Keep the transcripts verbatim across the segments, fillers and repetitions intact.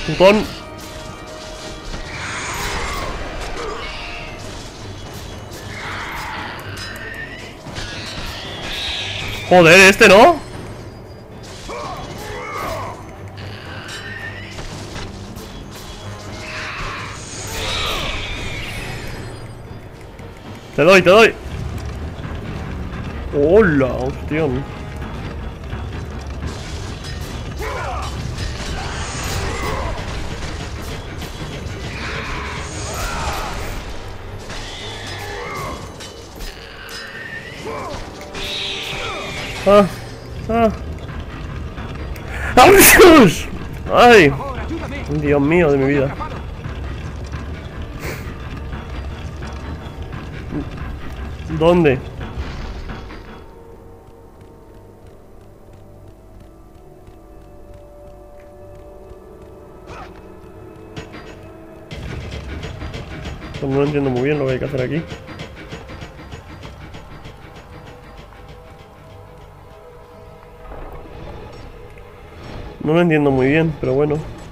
Putón. Joder, este no. Te doy, te doy. Hola, hostia. Ah, ah. ¡Ay, Dios! ¡Ay! Dios mío de mi vida. ¿Dónde? Pues no entiendo muy bien lo que hay que hacer aquí. No lo entiendo muy bien, pero bueno.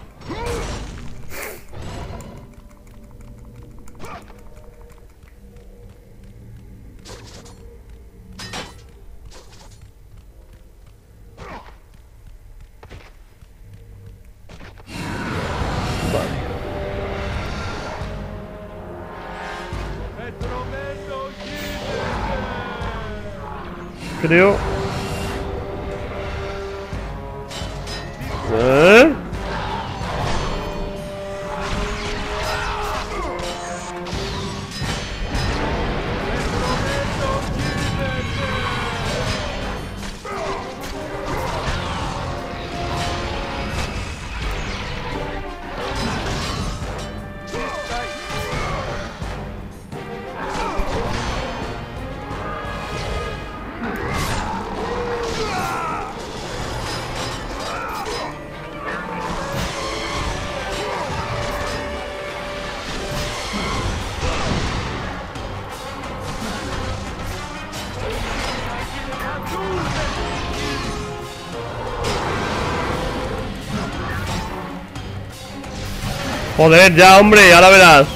Creo. ¿Eh? Joder, ya, hombre, ahora verás.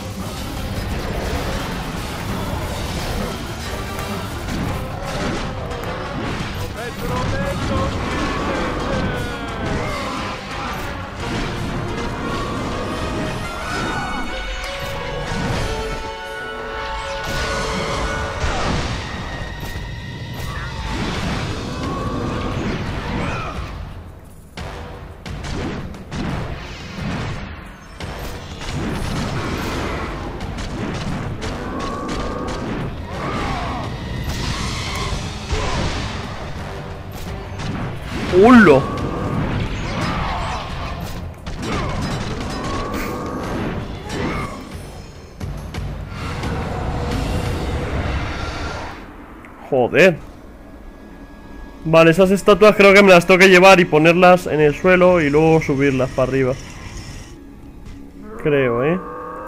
¡Hulo! Joder. Vale, esas estatuas creo que me las tengo que llevar y ponerlas en el suelo y luego subirlas para arriba. Creo, ¿eh?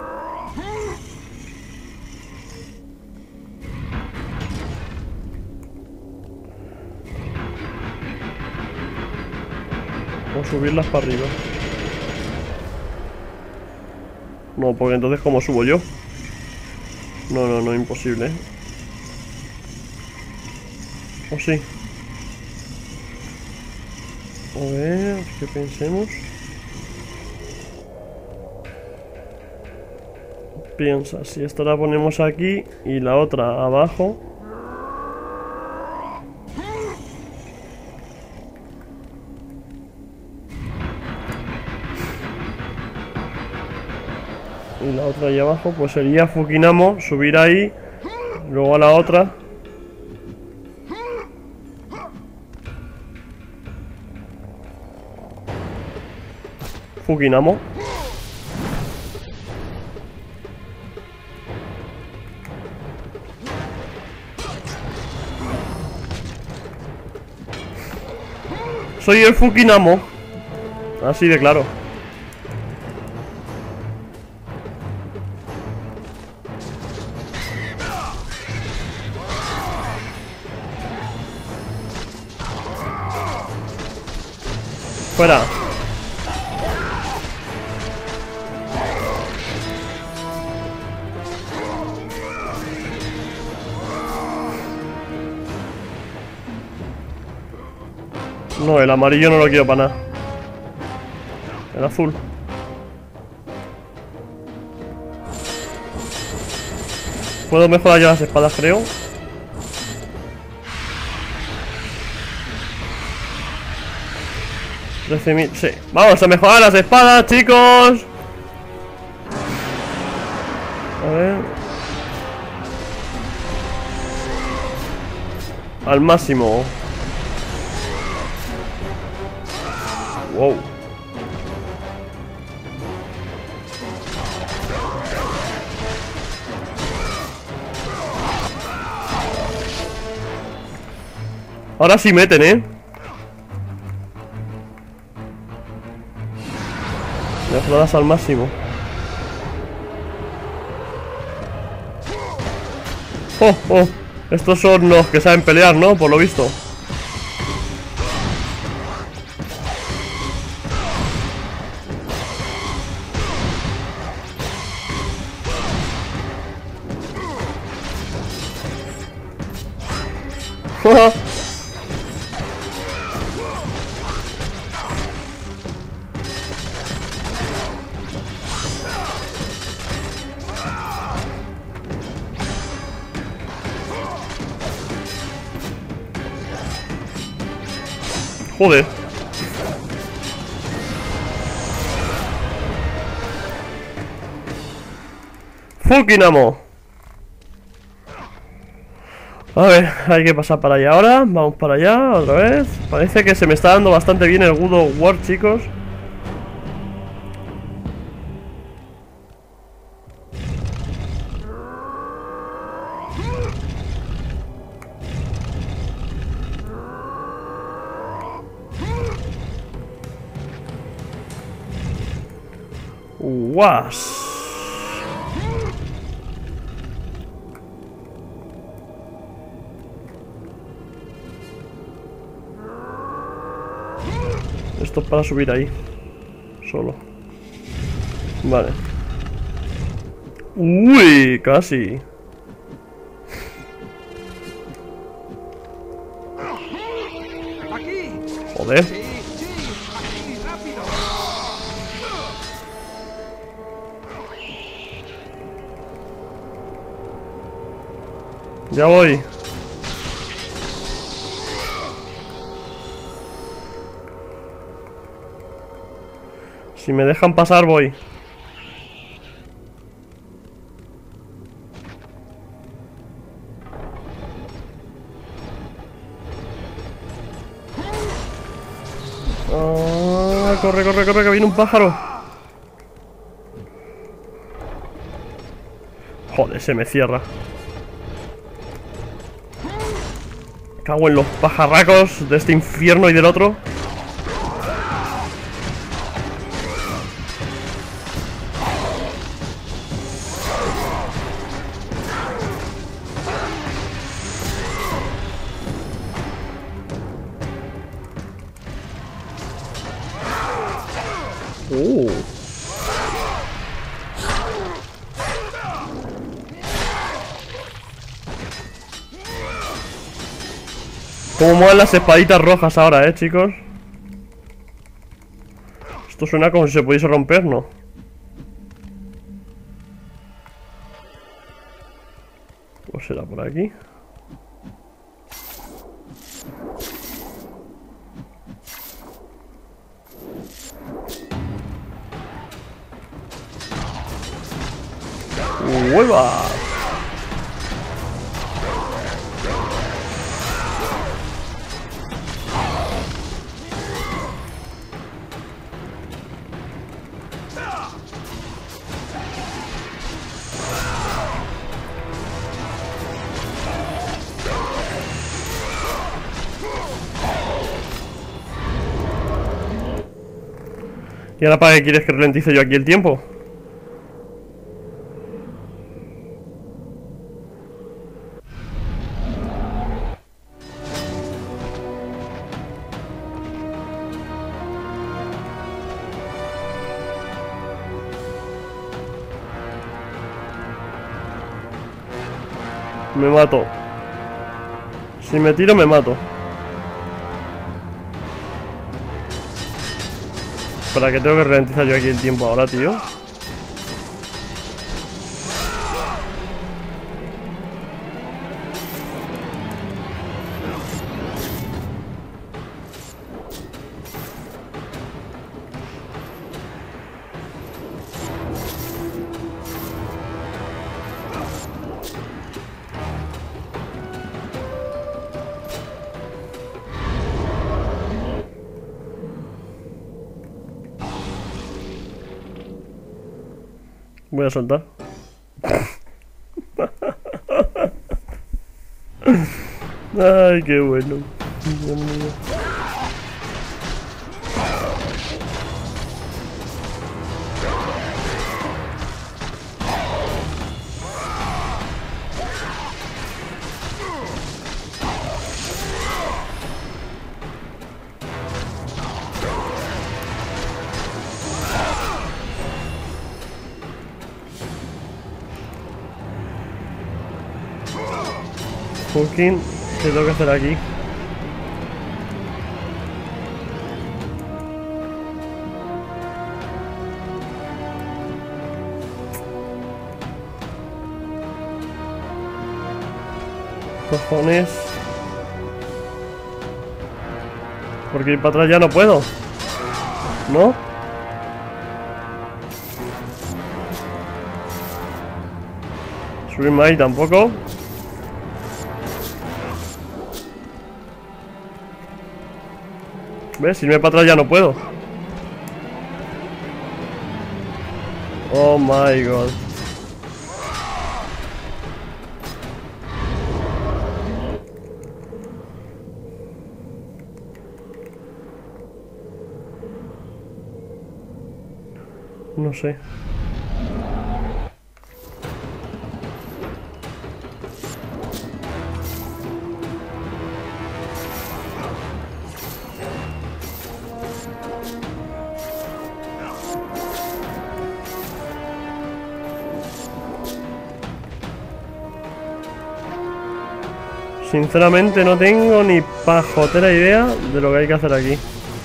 O subirlas para arriba. No, porque entonces ¿cómo subo yo? No, no, no, imposible, ¿eh? ¿O sí? A ver, que pensemos. Piensa, si esta la ponemos aquí y la otra abajo. Y la otra ahí abajo, pues sería Fukinamo, subir ahí, luego a la otra. Fukinamo. Soy el Fukinamo. Así de claro. Fuera. No, el amarillo no lo quiero para nada. El azul. Puedo mejorar ya las espadas, creo. trece mil, sí. Vamos a mejorar las espadas, chicos. A ver. Al máximo. Wow. Ahora sí meten, eh. Mejoradas al máximo. Oh, oh. Estos son los que saben pelear, ¿no? Por lo visto. Joder. Fucking amo. A ver, hay que pasar para allá ahora. Vamos para allá otra vez. Parece que se me está dando bastante bien el God of War, chicos. Guas. Esto es para subir ahí. Solo. Vale. Uy, casi. Joder. Ya voy. Si me dejan pasar, voy. Ah, corre, corre, corre, que viene un pájaro. Joder, se me cierra. Cago en los pajarracos de este infierno y del otro. Uh. Cómo mueven las espaditas rojas ahora, eh, chicos. Esto suena como si se pudiese romper, ¿no? ¿O será por aquí? ¡Hueva! ¿Y ahora para qué quieres que ralentice yo aquí el tiempo? Me mato. Si me tiro, me mato. ¿Para qué tengo que ralentizar yo aquí el tiempo ahora, tío? Voy a soltar. Ay, qué bueno. Dios mío. Fucking, ¿qué tengo que hacer aquí? Cojones. Porque ir para atrás ya no puedo. ¿No? Subirme ahí tampoco. ¿Ves? Si irme para atrás ya no puedo. Oh my god. No sé. Sinceramente no tengo ni pajotera idea de lo que hay que hacer aquí.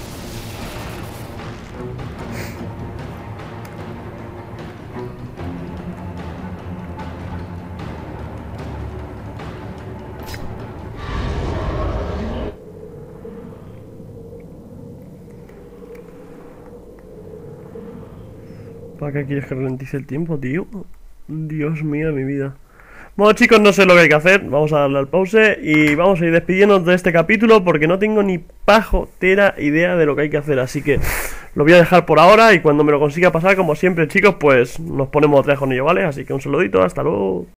¿Para qué quieres que ralentice el tiempo, tío? Dios mío de mi vida. Bueno, chicos, no sé lo que hay que hacer. Vamos a darle al pause y vamos a ir despidiéndonos de este capítulo porque no tengo ni pajotera idea de lo que hay que hacer. Así que lo voy a dejar por ahora y cuando me lo consiga pasar, como siempre, chicos, pues nos ponemos tres con ello, ¿vale? Así que un saludito, hasta luego.